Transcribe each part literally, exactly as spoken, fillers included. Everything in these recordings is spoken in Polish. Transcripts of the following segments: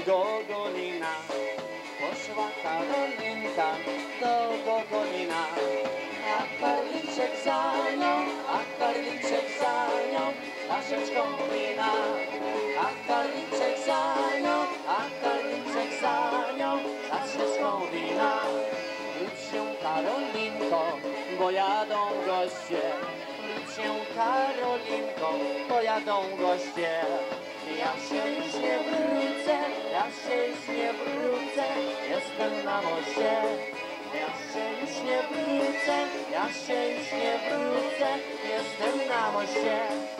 Gogolina. Poszła Karolinka do Gogolina, a Karliczek za nią, a Karliczek za nią, czaszeczką wina. A Karliczek za nią, a Karliczek za nią, czaszeczką wina. Wróć się, Karolinko, bo jadą goście. Wróć się, Karolinko, bo jadą goście. Ja się już nie wrócę, ja się już nie wrócę, jestem na moście. Ja się już nie wrócę, ja się już nie wrócę, jestem na moście.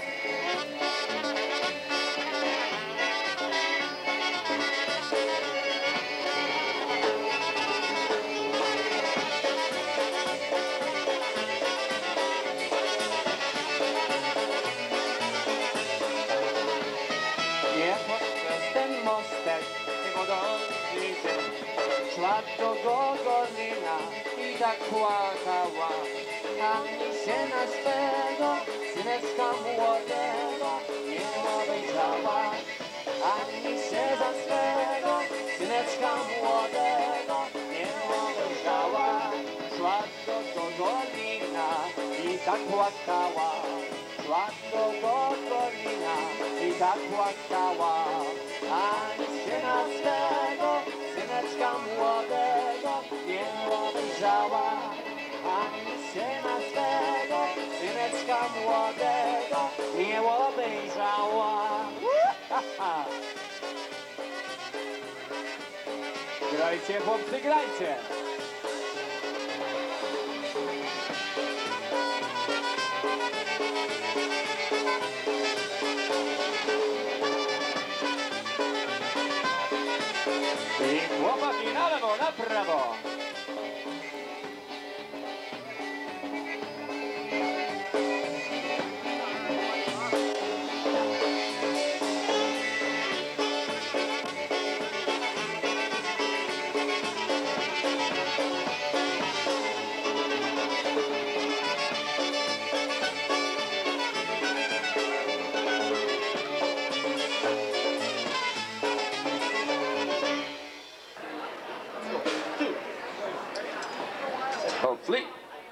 Szła do Gogolina i tak płakała, ani się na swego syneczka młodego nie obejrzała, ani się za swego syneczka młodego nie obejrzała. Szła do Gogolina i tak płakała, szła do Gogolina i tak płakała, ani się na swego syneczka młodego nie obejrzała, ani się na swego syneczka młodego nie obejrzała. Grajcie, chłopcy, grajcie! I chłopaki na lewo, na prawo. Hopefully.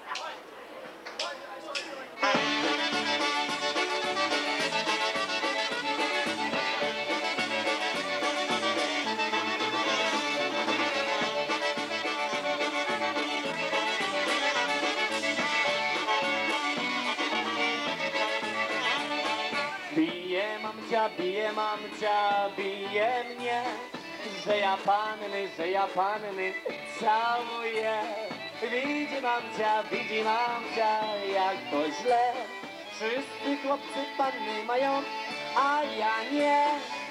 Bije mamcia, bije mamcia, bije mnie, że ja panny, że ja panny całuję. Widzi mamcia, widzi mamcia, jak to źle. Wszyscy chłopcy panny mają, a ja nie.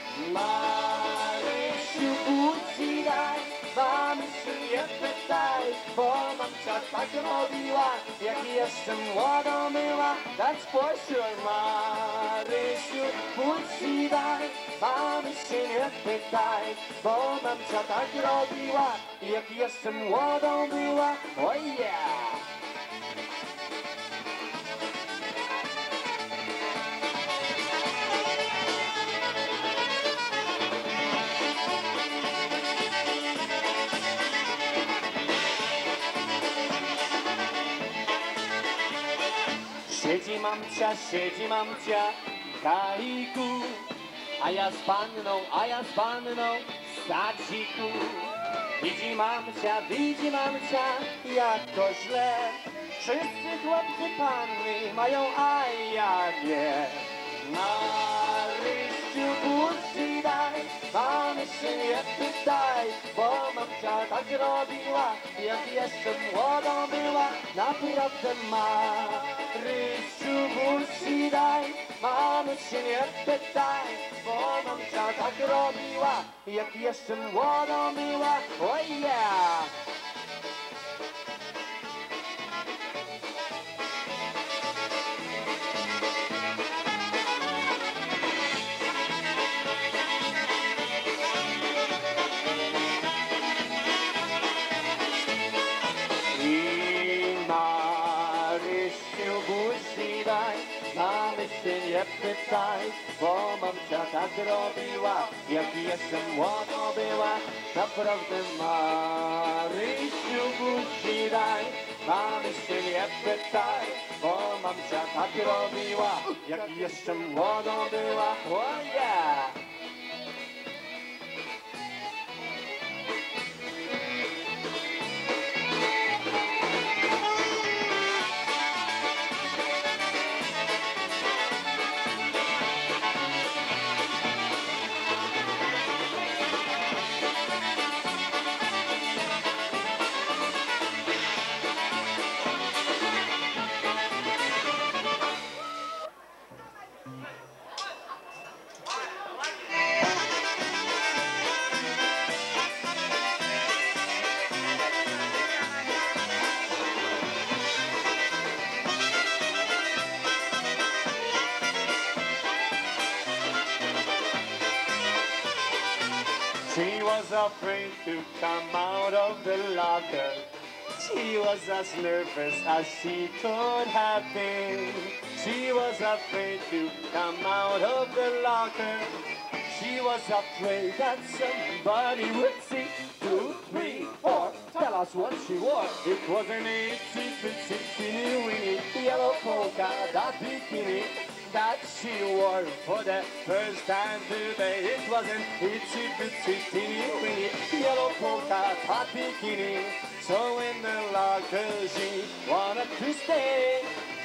Marysiu, buci daj, mamusiu nie pytaj, bo mamcia tak robiła, jak jeszcze młodą była. Tak spojrzyj, Marysiu, buci daj, mamusiu nie pytaj, bo mamcia tak robiła, jak jeszcze młodą była. Oh yeah! Siedzi mamcia, siedzi mamcia w kaliku, a ja z panną, a ja z panną w sadziku. Widzi mamcia, widzi mamcia, jak to źle. Wszyscy chłopcy panny mają, a ja nie. Marysiu, buci daj, mamy się nie pytaj, bo mamcia tak robiła, jak jeszcze młodą była. Naprawdę Marysiu, buci daj, mamy się nie pytaj, bo mamcia tak robiła, jak jeszcze młodą była. Oh yeah! Mamy się nie pytaj, bo mamcia tak robiła, jak jeszcze młoda była. Naprawdę Marysiu buzi daj, mamy się nie pytaj, bo mamcia tak robiła, jak jeszcze młoda była. Oh yeah! She was afraid to come out of the locker. She was as nervous as she could have been. She was afraid to come out of the locker. She was afraid that somebody would see. Two, three, four, tell us what she wore. It was an itsy bitsy teeny weeny yellow polka dot bikini that she wore for the first time today. It was an itsy bitsy teeny weeny yellow polka dot bikini. So in the locker she wanted to stay.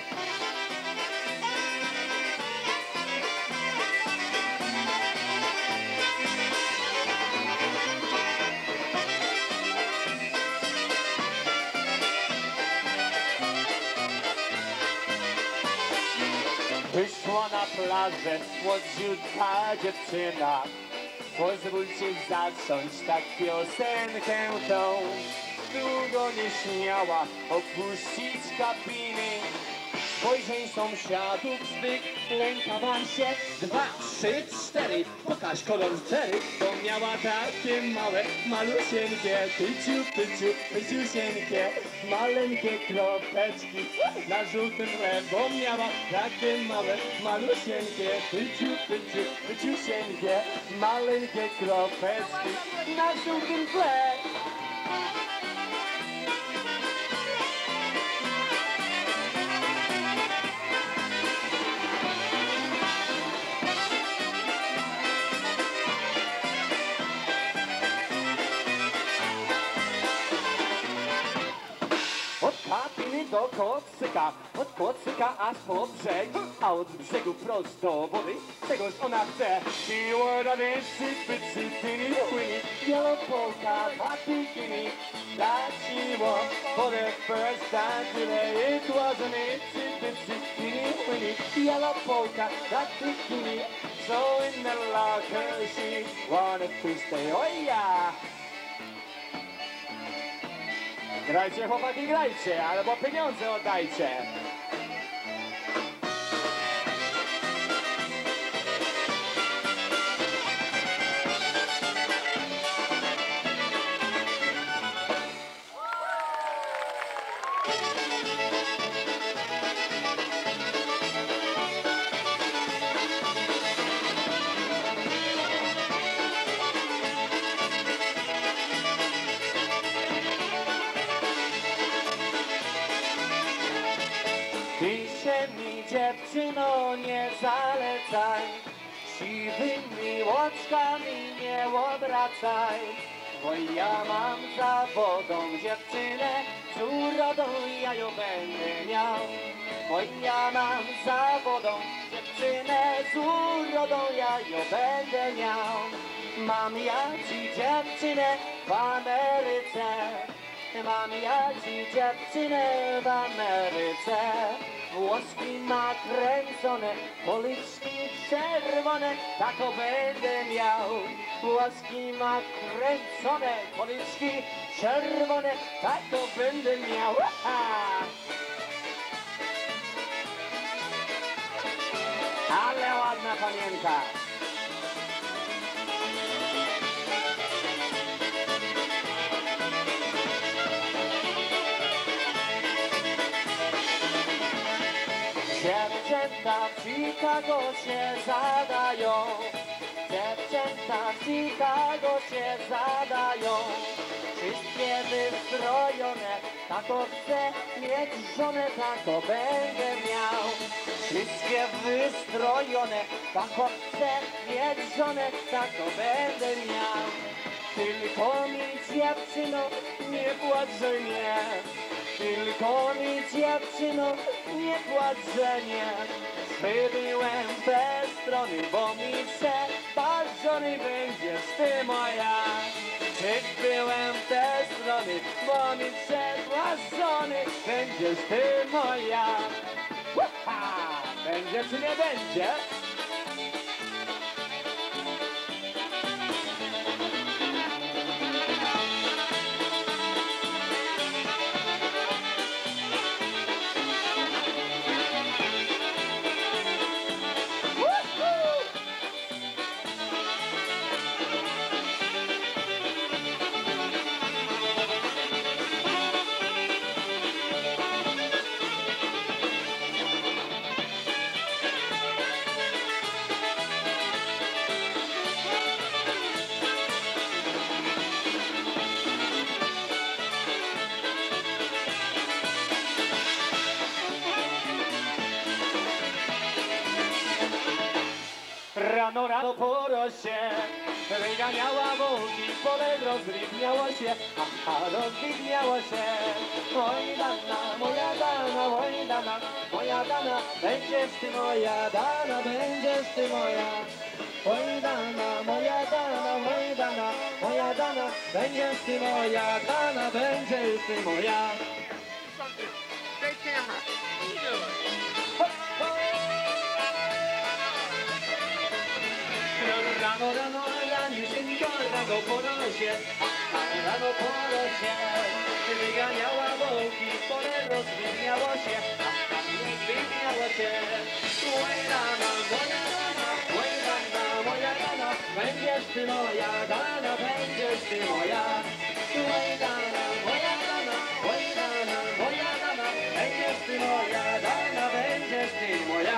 Wyszła na plażę młodziutka dziewczyna. Pozwólcie zacząć tak piosenkę tą. Długo nie śmiała opuścić kabiny. Spojrzeń sąsiadów zbyk lękała się. Dwa, trzy, cztery, pokaż kolor cery. To miała takie małe, malusieńkie, pyciu, pyciu, pyciusieńkie, maleńkie kropeczki na żółtym tle. Bo miała takie małe, malusieńkie, pyciu, pyciu, pyciusieńkie, maleńkie kropeczki na żółtym tle. Od kabiny do kocyka, od kocyka aż po brzeg, a od brzegu prosto do wody, czegoś ona chce. She wore an itsy bitsy teeny weeny yellow polka dot bikini that she wore for the first time today. It was an itsy bitsy teeny weeny yellow polka dot bikini. So in the locker she wanted to stay. Oh yeah! Grajcie, chłopaki, grajcie, albo pieniądze oddajcie. Ty się mi, dziewczyno, nie zalecaj, siwymi łoczkami nie obracaj, bo ja mam za wodą dziewczynę, z urodą ja ją będę miał. Bo ja mam za wodą dziewczynę, z urodą ja ją będę miał. Mam ja ci dziewczynę w Ameryce, mam ja ci dziewczynę w Ameryce. Włoski ma kręcone, policzki czerwone, taką będę miał. Włoski ma kręcone, policzki czerwone, taką będę miał. Aha! Ale ładna panienka. Dziewczyna Dziewczęta w Chicago się zadają, dziewczęta w Chicago się zadają. Wszystkie wystrojone, tako chcę mieć żonę, tako będę miał. Wszystkie wystrojone, tako chcę mieć żonę, tako będę miał. Tylko mi dziewczyno nie płacz, że nie. Tylko mi dziewczyno nie płacz, że nie. Przybyłem w te strony, bo mi trzeba żony, będziesz ty moja. Przybyłem w te strony, bo mi trzeba żony, będziesz ty moja. Uha! Będzie czy nie będzie? Rano, rano po rosie wyganiała wołki, pole rozwidniało się, aha, rozwidniało się. Oj dana, moja dana, oj dana, moja dana, będziesz ty moja, dana, będziesz ty moja. Oj dana, moja dana, oj dana, moja dana, będziesz ty moja, dana, będziesz ty moja. Great camera. What are you doing? Rano, rano, raniusieńko, rano po rosie, a rano po rosie wyganiała wołki, pole rozwidniało się, a rozwidniało się. Oj dana, moja dana, oj dana, moja dana, będziesz ty moja, dana, będziesz ty moja. Oj dana, moja dana, oj dana, moja dana, będziesz ty moja, dana, będziesz ty moja.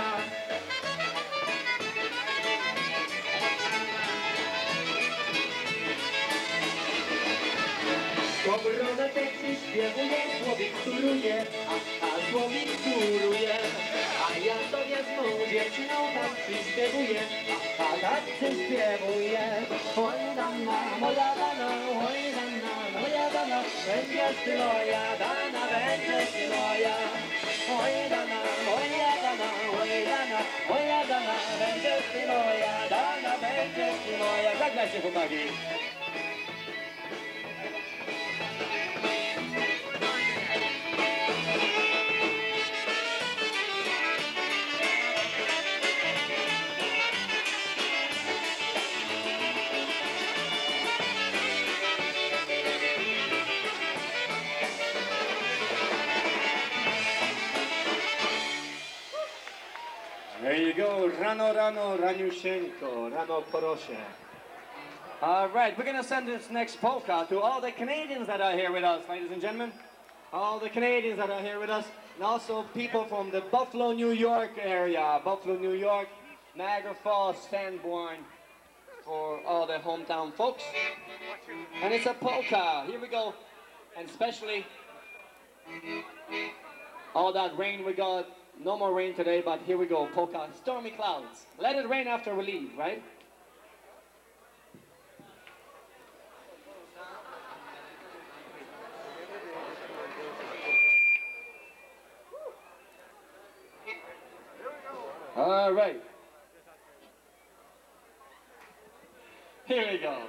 Obronę teksty śpiewuje, słowik turuje, a, a słowik turuje. A ja sobie z mą dziewczyną tak przyśpiewuję, a, a tak przyśpiewuję. Oj dana, moja dana, oj dana, moja dana, będziesz ty moja, dana, będziesz ty moja. Oj dana, moja dana, oj dana, moja dana, będziesz ty moja, dana, będziesz ty moja. Zagraj się, chłopaki. There you go, rano, rano, raniusieńko, rano po rosie. All right, we're going to send this next polka to all the Canadians that are here with us, ladies and gentlemen. All the Canadians that are here with us, and also people from the Buffalo, New York area. Buffalo, New York, Niagara Falls, Sanborn, for all the hometown folks. And it's a polka, here we go. And especially all that rain we got. No more rain today, but here we go, polka, Stormy Clouds. Let it rain after we leave, right? All right. Here we go.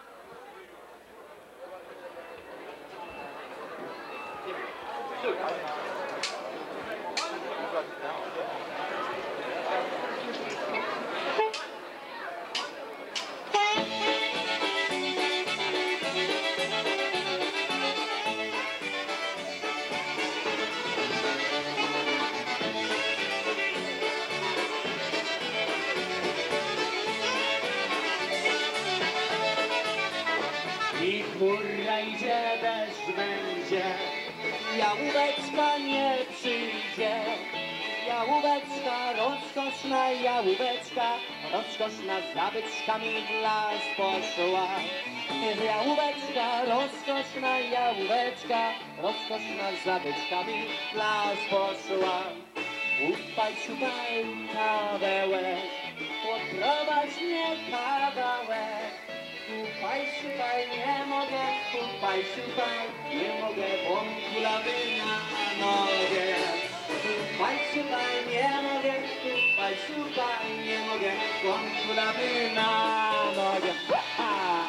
I chmura idzie, deszcz będzie, jałóweczka nie przyjdzie, jałóweczka rozkoszna jałóweczka, rozkoszna z zabyczkami w las poszła. Jałóweczka, rozkoszna jałóweczka, rozkoszna z zabyczkami w las poszła. Ufaj, szukaj kawełek, poprowadź mnie kawałek. Ufaj, szukaj, nie mogę, ufaj, szukaj, nie mogę, bo mi kulawy na nogę. Ufaj, szukaj, nie mogę, ufaj, szukaj, nie mogę, bo mi kulawy na nogę. Ha!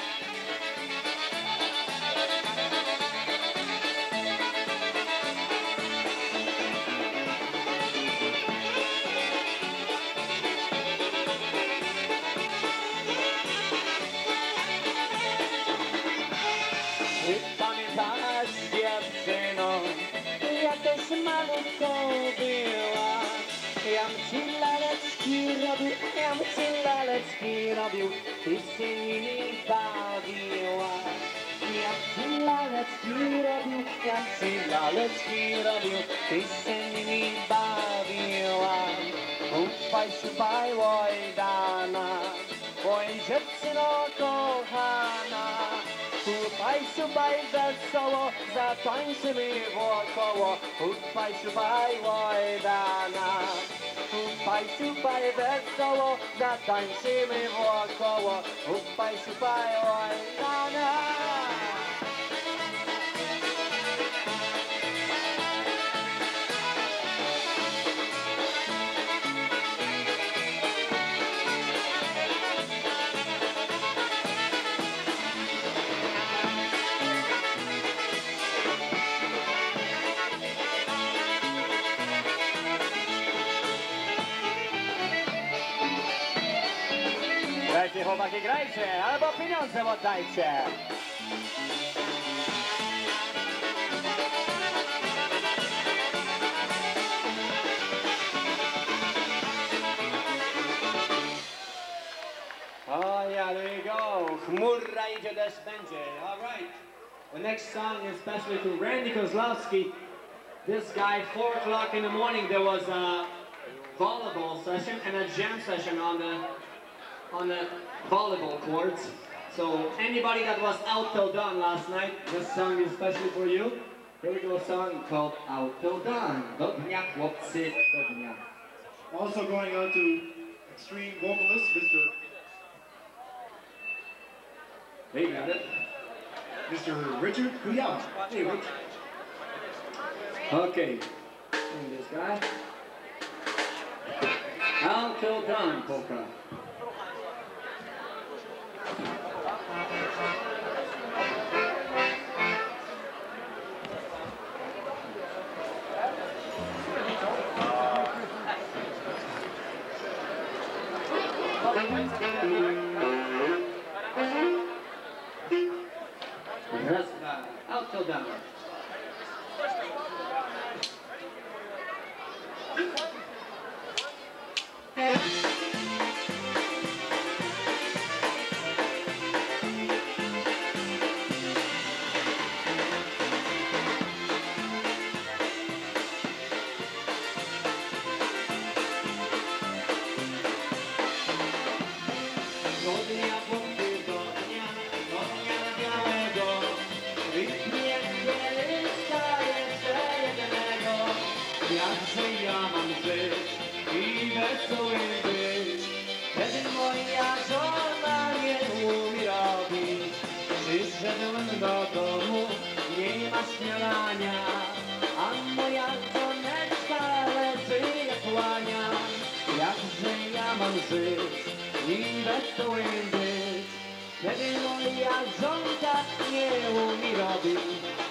Pamiętasz, dziewczyno, jak też malutką była. Jam ci laleczki robił, jam ci laleczki robił, ty się nimi bawiła. Jam ci laleczki robił, jam ci laleczki robił, ty się nimi bawiła. Ufaj, szufaj, oj dana, oj dziewczyno kochana. Ufaj, szubaj, wesoło, zatańczymy wokoło. Ufaj, szubaj, łojdana. Ufaj, szubaj, wesoło, zatańczymy wokoło. Ufaj, szubaj, łojdana. Grajcie, chłopaki, grajcie, albo pieniądze oddajcie. Oh yeah, there you go. Chmura idzie, deszcz będzie. All right. The next song is especially to Randy Kozlowski. This guy, four o'clock in the morning, there was a volleyball session and a jam session on the on the volleyball courts. So anybody that was out till dawn last night, this song is especially for you. Here we go, a song called Out Till Dawn. Do dnia, chłopcy, do dnia. Also going on to extreme vocalist, Mister There you got it. Mister Richard Kuyama. Hey, Rich. Okay, and this guy. Out Till Dawn, polka. Raz, dwa, out till down. Jakże ja mam żyć i wesołym być, kiedy moja żona nie umie robić. Przyszedłem do domu, nie ma śniadania, a moja żoneczka leży jak łania. Jakże ja mam żyć i wesołym być, kiedy moja żonka nie umie robić.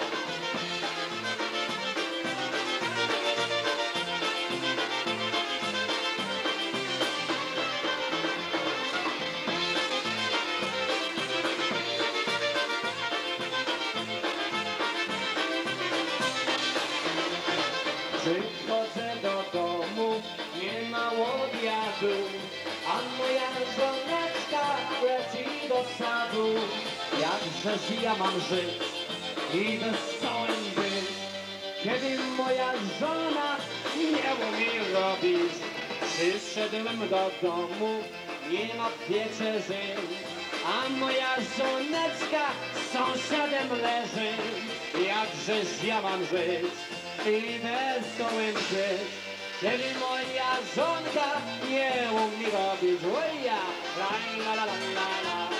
Przychodzę do domu, nie ma obiadu, a moja żoneczka leci do sadu. Jakżeż ja mam żyć i wesołym być, kiedy moja żona nie umie robić. Przyszedłem do domu, nie ma wieczerzy, a moja żoneczka z sąsiadem leży. Jakżeż ja mam żyć i wesołym żyć, kiedy moja żonka nie umie robić łyja. La la la la la la.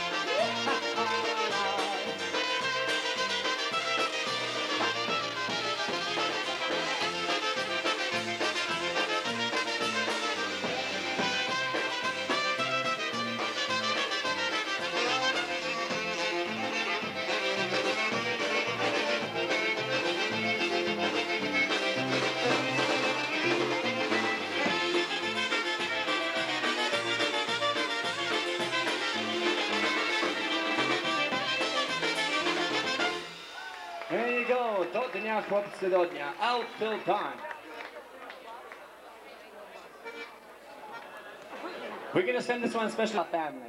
There you go, do dnia chłopcy, do dnia, out till time. We're gonna send this one special to family.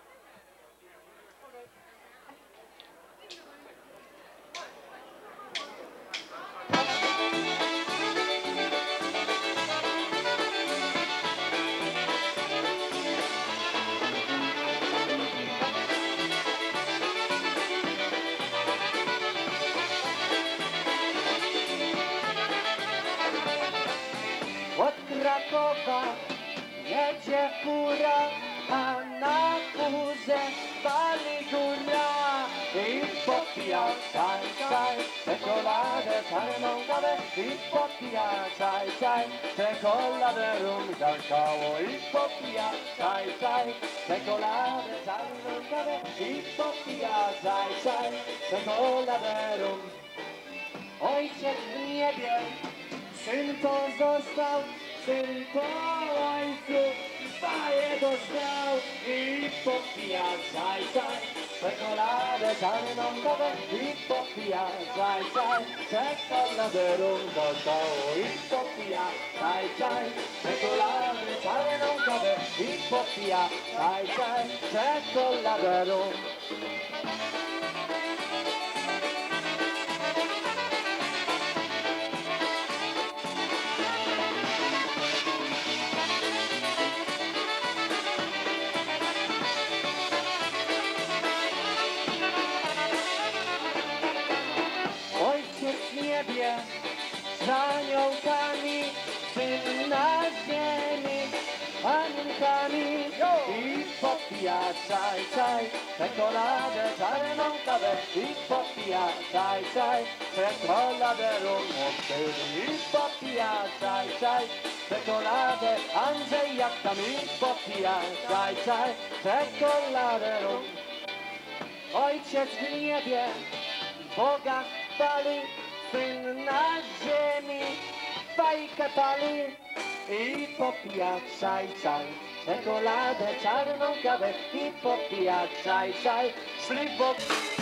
Od Krakowa jedzie fura, a na górze wali góra. I popija czaj, czaj, czekoladę, czarną kawę. I popija czaj, czaj, czekoladę, rum kakao. I popija czaj, czaj, czekoladę, czarną kawę. I popija czaj, czaj, czekoladę, rum. Ojciec w niebie, syn pozostał, syn po ojcu faję dostał. I popija czaj, czaj, czekoladę, czarną kawę. I popija czaj, czaj, czekoladę, rum dostał. I popija czaj, czaj, czekoladę, czarną kawę. I popija czaj, czaj, czekoladę, rum. W niebie z aniołkami, syn na ziemi aniełkami. I popija czaj, czaj, czekoladę, czarną kawę. I popija czaj, czaj, czekoladę, rum. I popija czaj, czaj, czekoladę, Andrzej jak tam. I popija czaj, czaj, czekoladę, rum. Ojciec w niebie Boga chwali, syn na ziemi fajkę pali. I popija czaj, czaj, czekoladę, czarną kawę. I popija czaj, czaj, śliwok.